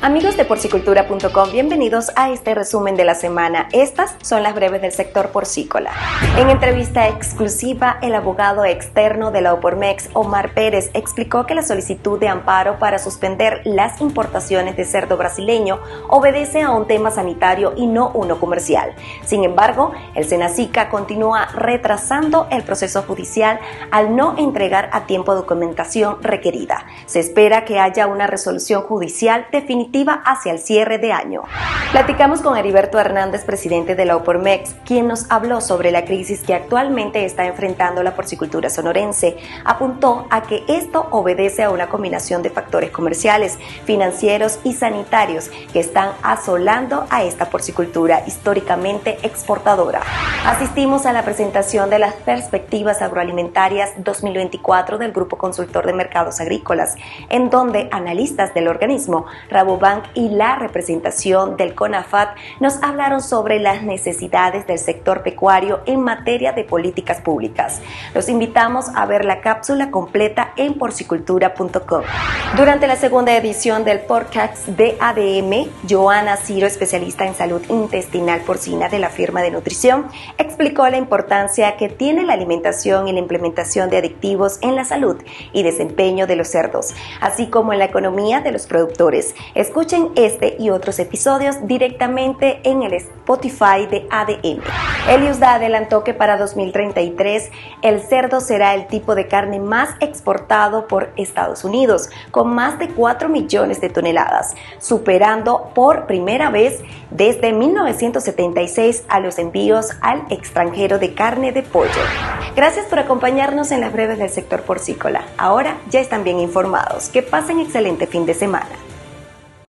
Amigos de porcicultura.com, bienvenidos a este resumen de la semana. Estas son las breves del sector porcícola. En entrevista exclusiva, el abogado externo de la Opormex, Omar Pérez, explicó que la solicitud de amparo para suspender las importaciones de cerdo brasileño obedece a un tema sanitario y no uno comercial. Sin embargo, el Senacica continúa retrasando el proceso judicial al no entregar a tiempo documentación requerida. Se espera que haya una resolución judicial definitiva hacia el cierre de año. Platicamos con Heriberto Hernández, presidente de la Opormex, quien nos habló sobre la crisis que actualmente está enfrentando la porcicultura sonorense. Apuntó a que esto obedece a una combinación de factores comerciales, financieros y sanitarios que están asolando a esta porcicultura históricamente exportadora. Asistimos a la presentación de las perspectivas agroalimentarias 2024 del Grupo Consultor de Mercados Agrícolas, en donde analistas del organismo, Rabobank y la representación del CONAFAT nos hablaron sobre las necesidades del sector pecuario en materia de políticas públicas. Los invitamos a ver la cápsula completa en porcicultura.com. Durante la segunda edición del podcast de ADM, Joana Ciro, especialista en salud intestinal porcina de la firma de nutrición, explicó la importancia que tiene la alimentación y la implementación de aditivos en la salud y desempeño de los cerdos, así como en la economía de los productores. Escuchen este y otros episodios directamente en el Spotify de ADM. Eliusda adelantó que para 2033 el cerdo será el tipo de carne más exportado por Estados Unidos, con más de 4 millones de toneladas, superando por primera vez desde 1976 a los envíos al extranjero de carne de pollo. Gracias por acompañarnos en las breves del sector porcícola. Ahora ya están bien informados. Que pasen excelente fin de semana.